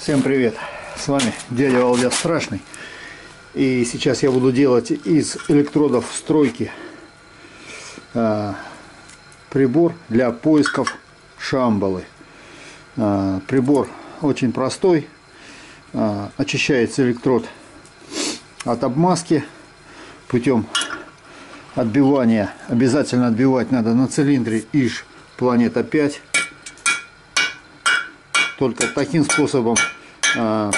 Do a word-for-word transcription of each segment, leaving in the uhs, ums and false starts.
Всем привет! С вами дядя Володя Страшный. И сейчас я буду делать из электродов стройки э, прибор для поисков шамбалы. Э, прибор очень простой. Э, очищается электрод от обмазки путем отбивания. Обязательно отбивать надо на цилиндре ИЖ Планета пять. Только таким способом э,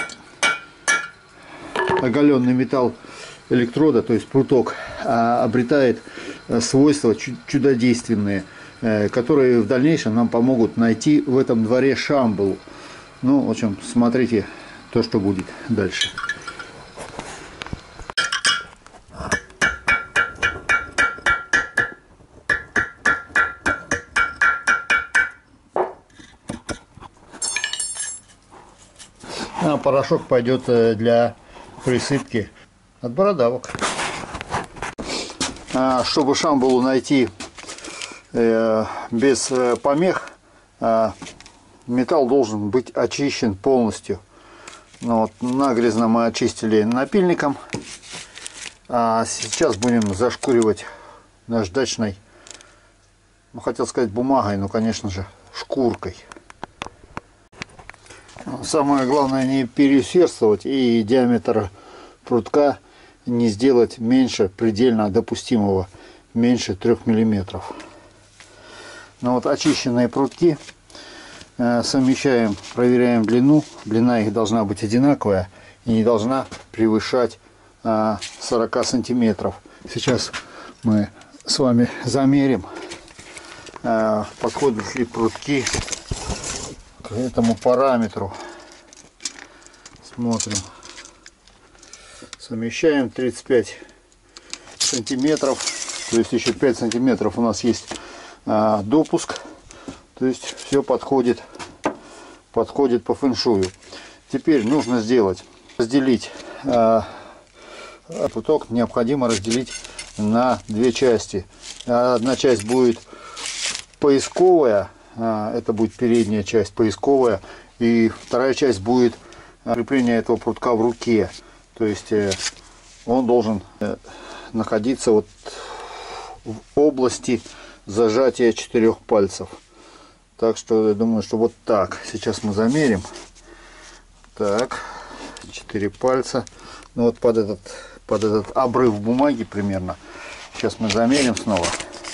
оголенный металл электрода, то есть пруток, э, обретает свойства чудодейственные, э, которые в дальнейшем нам помогут найти в этом дворе шамбалу. Ну, в общем, смотрите то, что будет дальше. А порошок пойдет для присыпки от бородавок. А чтобы шамбалу найти э, без помех, э, металл должен быть очищен полностью. Ну, вот, нагрязно мы очистили напильником. А сейчас будем зашкуривать наждачной, ну, хотел сказать бумагой, но, конечно же, шкуркой. Самое главное не переусердствовать и диаметр прутка не сделать меньше предельно допустимого, меньше трёх миллиметров. Но вот очищенные прутки э, совмещаем, проверяем длину. Длина их должна быть одинаковая и не должна превышать э, сорок сантиметров. Сейчас мы с вами замерим, э, подходят ли прутки к этому параметру. Смотрим, совмещаем тридцать пять сантиметров, то есть еще пять сантиметров у нас есть а, допуск, то есть все подходит подходит по фэншую. Теперь нужно сделать разделить а, пруток необходимо разделить на две части. Одна часть будет поисковая, это будет передняя часть поисковая, и вторая часть будет крепление этого прутка в руке. То есть он должен находиться вот в области зажатия четырех пальцев. Так что я думаю, что вот так. Сейчас мы замерим. Так, четыре пальца. Ну вот под этот, под этот обрыв бумаги примерно. Сейчас мы замерим снова.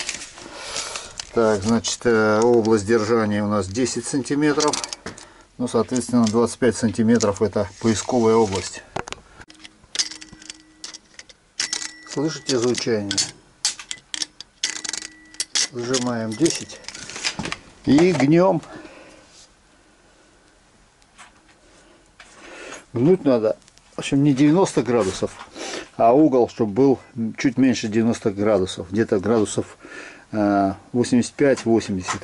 Так, значит, область держания у нас десять сантиметров. Ну, соответственно, двадцать пять сантиметров это поисковая область. Слышите звучание? Сжимаем десять и гнем. Гнуть надо, в общем, не девяносто градусов, а угол, чтобы был чуть меньше девяноста градусов, где-то градусов восемьдесят пять восемьдесят.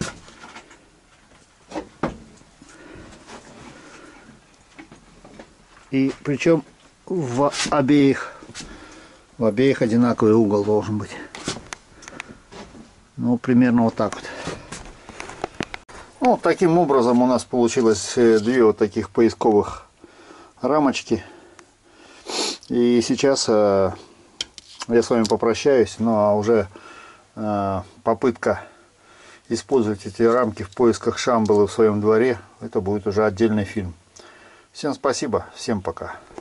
И причем в обеих в обеих одинаковый угол должен быть. Ну, примерно вот так вот. Ну, таким образом у нас получилось две вот таких поисковых рамочки. И сейчас э, я с вами попрощаюсь, ну а уже э, попытка использовать эти рамки в поисках шамбалы в своем дворе, это будет уже отдельный фильм. Всем спасибо, всем пока.